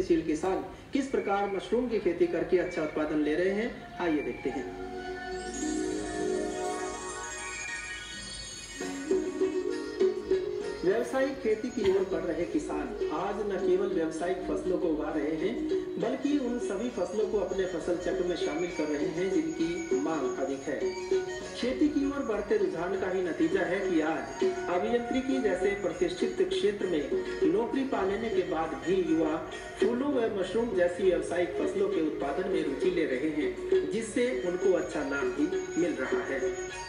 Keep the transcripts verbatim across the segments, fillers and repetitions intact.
प्रगतिशील किसान किस प्रकार मशरूम की खेती करके अच्छा उत्पादन ले रहे हैं, आइए देखते हैं। व्यावसायिक खेती की ओर बढ़ रहे किसान आज न केवल व्यावसायिक फसलों को उगा रहे हैं, बल्कि उन सभी फसलों को अपने फसल चक्र में शामिल कर रहे हैं जिनकी मांग अधिक है। खेती की ओर बढ़ते रुझान का ही नतीजा है कि आज अभियांत्रिकी जैसे प्रतिष्ठित क्षेत्र में नौकरी पा लेने के बाद भी युवा फूलों व मशरूम जैसी व्यावसायिक फसलों के उत्पादन में रुचि ले रहे हैं, जिससे उनको अच्छा लाभ भी मिल रहा है।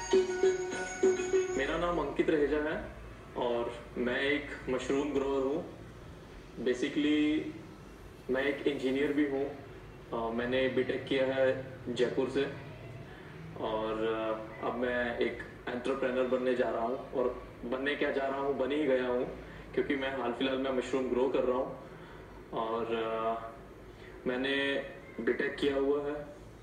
मेरा नाम अंकित रहेजा है और मैं एक मशरूम ग्रोअर हूँ। बेसिकली मैं एक इंजीनियर भी हूँ। मैंने बीटेक किया है जयपुर से और अब मैं एक एंटरप्रेन्योर बनने जा रहा हूँ और बनने क्या जा रहा हूँ, बन ही गया हूँ, क्योंकि मैं हाल फिलहाल में मशरूम ग्रो कर रहा हूँ। और आ, मैंने बीटेक किया हुआ है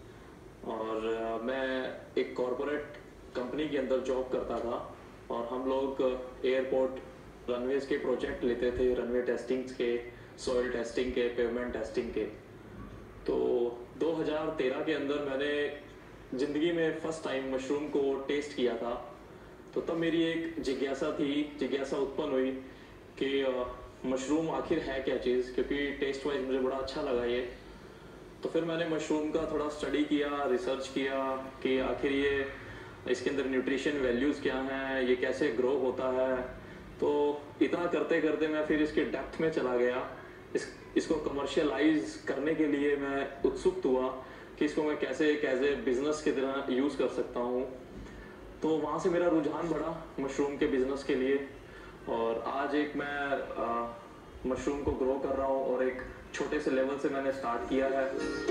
और आ, मैं एक कॉरपोरेट कंपनी के अंदर जॉब करता था और हम लोग एयरपोर्ट रनवेज के प्रोजेक्ट लेते थे, रनवे टेस्टिंग के, सॉइल टेस्टिंग के, पेवमेंट टेस्टिंग के। तो दो हज़ार तेरह के अंदर मैंने जिंदगी में फर्स्ट टाइम मशरूम को टेस्ट किया था। तो तब मेरी एक जिज्ञासा थी, जिज्ञासा उत्पन्न हुई कि मशरूम आखिर है क्या चीज़, क्योंकि टेस्ट वाइज मुझे बड़ा अच्छा लगा ये। तो फिर मैंने मशरूम का थोड़ा स्टडी किया, रिसर्च किया कि आखिर ये इसके अंदर न्यूट्रिशन वैल्यूज़ क्या हैं, ये कैसे ग्रो होता है। तो इतना करते करते मैं फिर इसके डेप्थ में चला गया। इस इसको कमर्शियलाइज करने के लिए मैं उत्सुक हुआ कि इसको मैं कैसे कैसे बिजनेस की तरह यूज़ कर सकता हूँ। तो वहाँ से मेरा रुझान बढ़ा मशरूम के बिजनेस के लिए और आज एक मैं आ, मशरूम को ग्रो कर रहा हूँ और एक छोटे से लेवल से मैंने स्टार्ट किया है।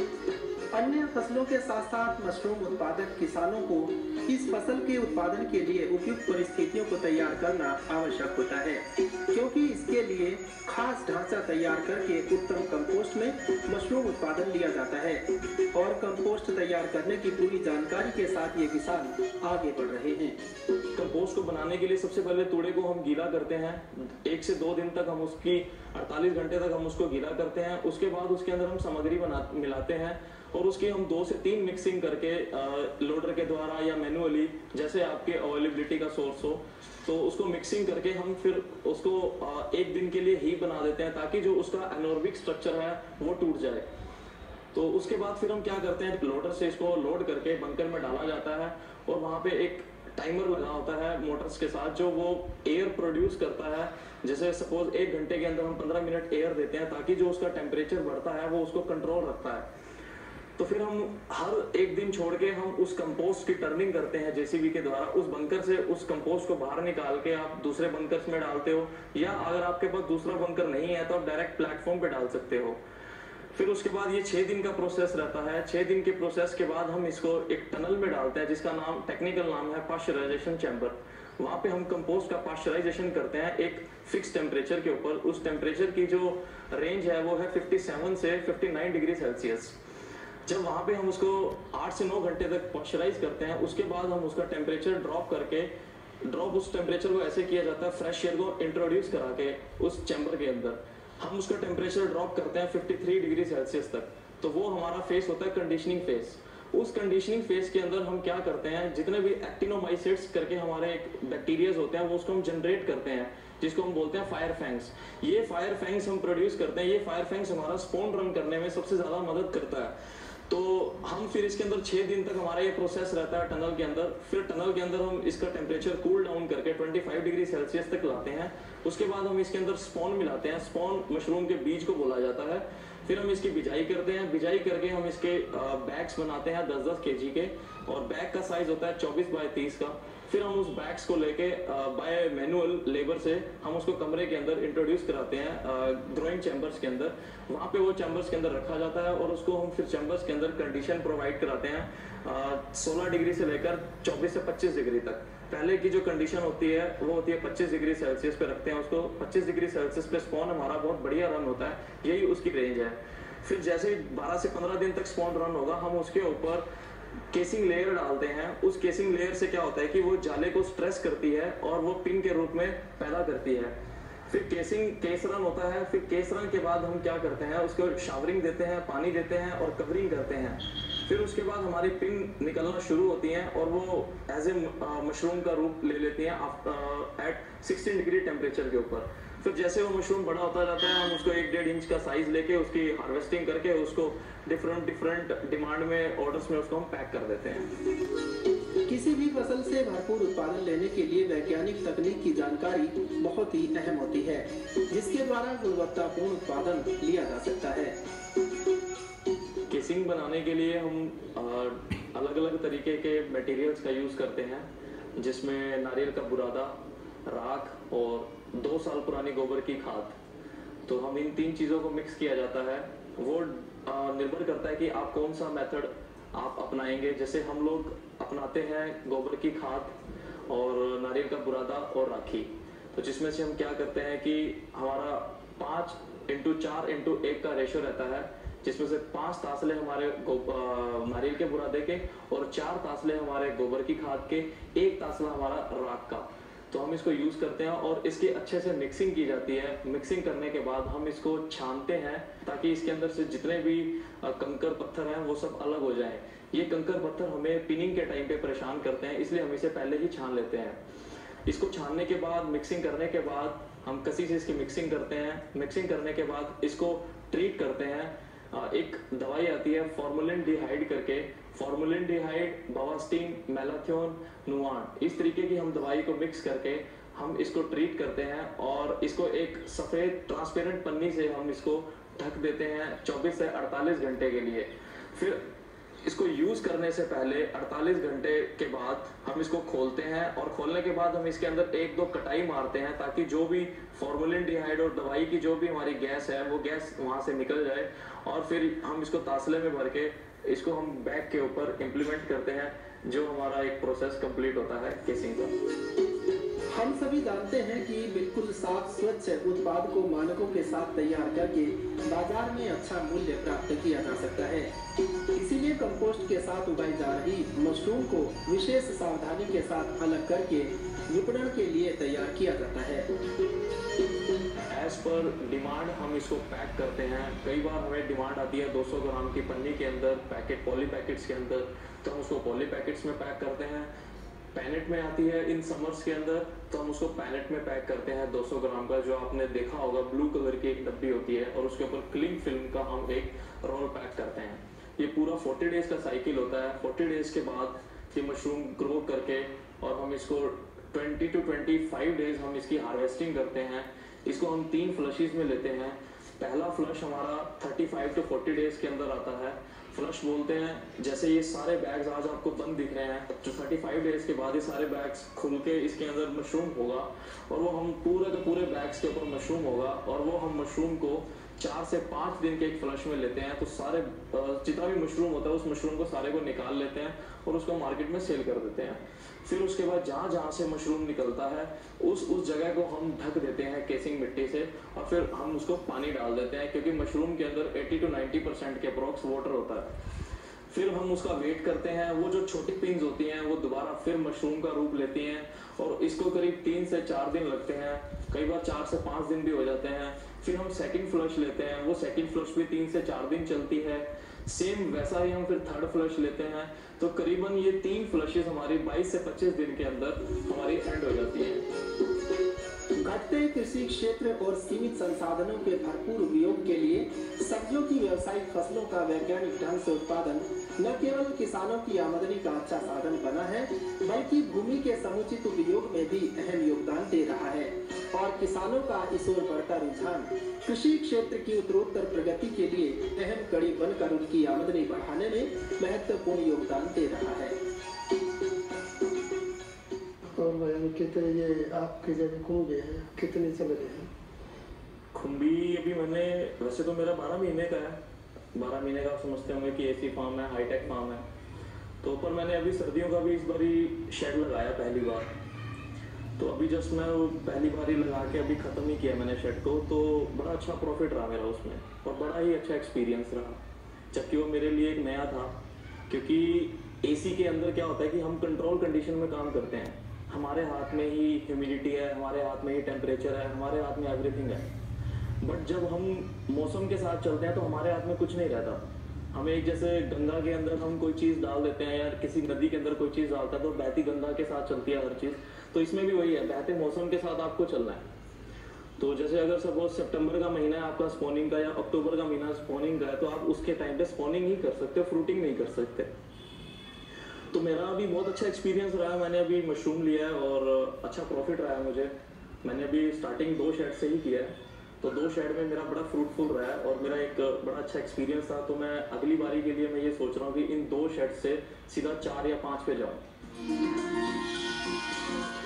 अन्य फसलों के साथ साथ मशरूम उत्पादक किसानों को इस फसल के उत्पादन के लिए उपयुक्त परिस्थितियों को तैयार करना आवश्यक होता है, क्योंकि इसके लिए खास ढांचा तैयार करके उत्तम कंपोस्ट में मशरूम उत्पादन लिया जाता है। और कंपोस्ट तैयार करने की पूरी जानकारी के साथ ये किसान आगे बढ़ रहे हैं। कंपोस्ट को बनाने के लिए सबसे पहले तूड़े को हम गीला करते हैं। एक से दो दिन तक हम उसकी अड़तालीस घंटे तक हम उसको गीला करते हैं। उसके बाद उसके अंदर हम सामग्री बना मिलाते हैं और उसकी हम दो से तीन मिक्सिंग करके लोडर के द्वारा या मैनुअली, जैसे आपके अवेलेबिलिटी का सोर्स हो, तो उसको मिक्सिंग करके हम फिर उसको आ, एक दिन के लिए ही बना देते हैं ताकि जो उसका एनोर्बिक स्ट्रक्चर है वो टूट जाए। तो उसके बाद फिर हम क्या करते हैं, लोडर से इसको लोड करके बंकर में डाला जाता है और वहाँ पे एक टाइमर लगा होता है मोटर्स के साथ जो वो एयर प्रोड्यूस करता है। जैसे सपोज एक घंटे के अंदर हम पंद्रह मिनट एयर देते हैं ताकि जो उसका टेम्परेचर बढ़ता है वो उसको कंट्रोल रखता है। तो फिर हम हर एक दिन छोड़ के हम उस कंपोस्ट की टर्निंग करते हैं जेसीबी के द्वारा। उस बंकर से उस कंपोस्ट को बाहर निकाल के आप दूसरे बंकर्स में डालते हो, या अगर आपके पास दूसरा बंकर नहीं है तो आप डायरेक्ट प्लेटफॉर्म पे डाल सकते हो। फिर उसके बाद ये छः दिन का प्रोसेस रहता है। छः दिन के प्रोसेस के बाद हम इसको एक टनल में डालते हैं जिसका नाम, टेक्निकल नाम है पाश्चराइजेशन चैम्बर। वहाँ पे हम कंपोस्ट का पाश्चराइजेशन करते हैं एक फिक्स टेम्परेचर के ऊपर। उस टेम्परेचर की जो रेंज है वो है सत्तावन से उनसठ डिग्री सेल्सियस। जब वहाँ पे हम उसको आठ से नौ घंटे तक पॉइस्चराइज करते हैं, उसके बाद हम उसका टेम्परेचर ड्रॉप करके ड्रॉप उस टेम्परेचर को ऐसे किया जाता है, फ्रेश एयर को इंट्रोड्यूस करा के उस चैम्बर के अंदर हम उसका टेम्परेचर ड्रॉप करते हैं तिरेपन डिग्री सेल्सियस तक। तो वो हमारा फेस होता है कंडीशनिंग फेस। उस कंडीशनिंग फेस के अंदर हम क्या करते हैं, जितने भी एक्टिनोमाइसिट्स करके हमारे एक बैक्टीरियाज होते हैं वो उसको हम जनरेट करते हैं, जिसको हम बोलते हैं फायर फैंग्स। ये फायर फैंग्स हम प्रोड्यूस करते हैं। ये फायर फैंग्स हमारा स्पॉन रन करने में सबसे ज्यादा मदद करता है। तो हम फिर इसके अंदर छः दिन तक हमारा ये प्रोसेस रहता है टनल के अंदर। फिर टनल के अंदर हम इसका टेम्परेचर कूल डाउन करके पच्चीस डिग्री सेल्सियस तक लाते हैं। उसके बाद हम इसके अंदर स्पॉन मिलाते हैं। स्पॉन मशरूम के बीज को बोला जाता है। फिर हम इसकी बिजाई करते हैं। बिजाई करके हम इसके बैग्स बनाते हैं दस दस केजी के, और बैग का साइज होता है चौबीस बाय तीस का। फिर हम उस बैग्स को लेके बाय मैनुअल लेबर से हम उसको कमरे के अंदर इंट्रोड्यूस कराते हैं ग्रोइंग चैम्बर्स के अंदर। वहाँ पे वो चैम्बर्स के अंदर रखा जाता है और उसको हम फिर चैम्बर्स के अंदर कंडीशन प्रोवाइड कराते हैं सोलह डिग्री से लेकर चौबीस से पच्चीस डिग्री तक। पहले की जो कंडीशन होती है वो होती है पच्चीस डिग्री सेल्सियस पे रखते हैं उसको। पच्चीस डिग्री सेल्सियस पे स्पॉन हमारा बहुत बढ़िया रन होता है, यही उसकी रेंज है। फिर जैसे बारह से पंद्रह दिन तक स्पॉन रन होगा, हम उसके ऊपर केसिंग लेयर डालते हैं। उस केसिंग लेयर से क्या होता है कि वो जाले को स्ट्रेस करती है और वो पिन के रूप में पैदा करती है। फिर केसिंग केस रन होता है। फिर केस रन के बाद हम क्या करते हैं, उसको शावरिंग देते हैं, पानी देते हैं और कवरिंग करते हैं। फिर उसके बाद हमारी पिन निकलना शुरू होती हैं और वो एज ए मशरूम का रूप ले लेती हैं एट सिक्सटीन डिग्री टेम्परेचर के ऊपर। फिर जैसे वो मशरूम बड़ा होता जाता है, हम उसको एक डेढ़ इंच का साइज लेके उसकी हार्वेस्टिंग करके उसको डिफरेंट डिफरेंट डिमांड में ऑर्डर्स में उसको हम पैक कर देते हैं। किसी भी फसल से भरपूर उत्पादन लेने के लिए वैज्ञानिक तकनीक की जानकारी बहुत ही अहम होती है, जिसके द्वारा गुणवत्तापूर्ण उत्पादन लिया जा सकता है। केसिंग बनाने के लिए हम अलग अलग तरीके के मटेरियल्स का यूज करते हैं, जिसमें नारियल का बुरादा, राख और दो साल पुरानी गोबर की खाद। तो हम इन तीन चीजों को मिक्स किया जाता है। वो निर्भर करता है कि आप कौन सा मेथड आप अपनाएंगे। जैसे हम लोग अपनाते हैं गोबर की खाद और नारियल का बुरादा और राखी। तो जिसमें से हम क्या करते हैं कि हमारा पाँच इंटू चार इंटू एक का रेशो रहता है, जिसमें से पांच तासले हमारे नारियल के बुरादे के और चार तासले हमारे गोबर की खाद के, एक तासला हमारा राख का। तो हम इसको यूज करते हैं और इसकी अच्छे से मिक्सिंग की जाती है। मिक्सिंग करने के बाद हम इसको छानते हैं ताकि इसके अंदर से जितने भी कंकर पत्थर हैं वो सब अलग हो जाएं। ये कंकर पत्थर हमें पिनिंग के टाइम पे परेशान करते हैं, इसलिए हम इसे पहले ही छान लेते हैं। इसको छानने के बाद, मिक्सिंग करने के बाद हम कसी से इसकी मिक्सिंग करते हैं। मिक्सिंग करने के बाद इसको ट्रीट करते हैं। एक दवाई आती है फॉर्मुलिनडिहाइड करके, फॉर्मुलिनडिहाइड, बवास्टीन, मैलाथियोन, नुआन, इस तरीके की हम दवाई को मिक्स करके हम इसको ट्रीट करते हैं और इसको एक सफेद ट्रांसपेरेंट पन्नी से हम इसको ढक देते हैं चौबीस से अड़तालीस घंटे के लिए। फिर इसको यूज करने से पहले अड़तालीस घंटे के बाद हम इसको खोलते हैं और खोलने के बाद हम इसके अंदर एक दो कटाई मारते हैं ताकि जो भी फॉर्मुलिनडिहाइड और दवाई की जो भी हमारी गैस है वो गैस वहां से निकल जाए। और फिर हम इसको तासले में भर के इसको हम बैग के ऊपर इम्प्लीमेंट करते हैं, जो हमारा एक प्रोसेस कंप्लीट होता है केसिंग का। हम सभी जानते हैं कि बिल्कुल साफ स्वच्छ उत्पाद को मानकों के साथ तैयार करके बाजार में अच्छा मूल्य प्राप्त किया जा सकता है। इसीलिए कंपोस्ट के साथ उगाई जा रही मशरूम को विशेष सावधानी के साथ अलग करके विपणन के लिए तैयार किया जाता है। एज पर डिमांड हम इसको पैक करते हैं। कई बार हमें डिमांड आती है दो सौ ग्राम की पन्नी के अंदर, पैकेट पॉली पैकेट्स के अंदर, तो हम उसको पॉली पैकेट्स में पैक करते हैं। पैनेट में आती है इन समर्स के अंदर, तो हम उसको पैनेट में पैक करते हैं दो सौ ग्राम का, जो आपने देखा होगा ब्लू कलर की एक डब्बी होती है और उसके ऊपर क्लिंग फिल्म का हम एक रोल पैक करते हैं। ये पूरा चालीस डेज का साइकिल होता है। चालीस डेज के बाद ये मशरूम ग्रो करके और हम इसको बीस टू पच्चीस डेज हम इसकी हार्वेस्टिंग करते हैं। इसको हम तीन फ्लशेस में लेते हैं। पहला फ्लश हमारा पैंतीस टू चालीस डेज के अंदर आता है। फ्लश बोलते हैं, जैसे ये सारे बैग्स आज आपको बंद दिख रहे हैं, जो पैंतीस डेज के बाद ये सारे बैग्स खुल के इसके अंदर मशरूम होगा और वो हम पूरे के पूरे बैग्स के ऊपर मशरूम होगा और वो हम मशरूम को चार से पाँच दिन के एक फ्लश में लेते हैं। तो सारे जितना भी मशरूम होता है उस मशरूम को सारे को निकाल लेते हैं और उसको मार्केट में सेल कर देते हैं। फिर उसके बाद जहाँ जहाँ से मशरूम निकलता है उस उस जगह को हम ढक देते हैं केसिंग मिट्टी से और फिर हम उसको पानी डाल देते हैं, क्योंकि मशरूम के अंदर अस्सी टू नब्बे परसेंट के अप्रोक्स वाटर होता है। फिर हम उसका वेट करते हैं। वो जो छोटी पिंस होती हैं वो दोबारा फिर मशरूम का रूप लेती हैं और इसको करीब तीन से चार दिन लगते हैं, कई बार चार से पाँच दिन भी हो जाते हैं। फिर हम सेकंड फ्लश लेते हैं, वो सेकंड फ्लश भी तीन से चार दिन चलती है। सेम वैसा ही हम फिर थर्ड फ्लश लेते हैं। तो करीबन ये तीन फ्लशेस हमारी बाईस से पच्चीस दिन के अंदर हमारी एंड हो जाती है। घटते कृषि क्षेत्र और सीमित संसाधनों के भरपूर उपयोग के लिए सब्जियों की व्यावसायिक फसलों का वैज्ञानिक ढंग से उत्पादन न केवल किसानों की आमदनी का अच्छा साधन बना है, बल्कि भूमि के समुचित उपयोग में भी अहम योगदान दे रहा है और किसानों का इस ओर बढ़ता रुझान कृषि क्षेत्र की उत्तरोत्तर प्रगति के लिए अहम कड़ी बनकर उनकी आमदनी बढ़ाने में महत्वपूर्ण योगदान दे रहा है। और कितने ये आपके जगह खुम्बे हैं, कितने चल रहे हैं? खुम्बी अभी मैंने, वैसे तो मेरा बारह महीने का है, बारह महीने का आप समझते होंगे कि एसी फार्म है, हाईटेक फार्म है। तो पर मैंने अभी सर्दियों का भी इस बार ही शेड लगाया पहली बार। तो अभी जस्ट मैं वो पहली बार ही लगा के अभी ख़त्म ही किया मैंने शेड को। तो बड़ा अच्छा प्रॉफिट रहा मेरा उसमें और बड़ा ही अच्छा एक्सपीरियंस रहा, जबकि वो मेरे लिए एक नया था। क्योंकि एसी के अंदर क्या होता है कि हम कंट्रोल कंडीशन में काम करते हैं, हमारे हाथ में ही ह्यूमिडिटी है, हमारे हाथ में ही टेम्परेचर है, हमारे हाथ में एवरीथिंग है। बट जब हम मौसम के साथ चलते हैं तो हमारे हाथ में कुछ नहीं रहता। हमें एक जैसे गंगा के अंदर हम कोई चीज़ डाल देते हैं या किसी नदी के अंदर कोई चीज़ डालता है तो बहती गंगा के साथ चलती है हर चीज़। तो इसमें भी वही है, बहते मौसम के साथ आपको चलना है। तो जैसे अगर सपोज सितंबर का महीना है आपका स्पॉनिंग का, या अक्टूबर का महीना स्पॉनिंग का है, तो आप उसके टाइम पे स्पॉनिंग ही कर सकते हो, फ्रूटिंग नहीं कर सकते। तो मेरा अभी बहुत अच्छा एक्सपीरियंस रहा है। मैंने अभी मशरूम लिया है और अच्छा प्रॉफिट रहा है मुझे। मैंने अभी स्टार्टिंग दो शेड से ही किया है, तो दो शेड में मेरा बड़ा फ्रूटफुल रहा है और मेरा एक बड़ा अच्छा एक्सपीरियंस था। तो मैं अगली बारी के लिए मैं ये सोच रहा हूँ कि इन दो शेड से सीधा चार या पाँच पे जाऊँ।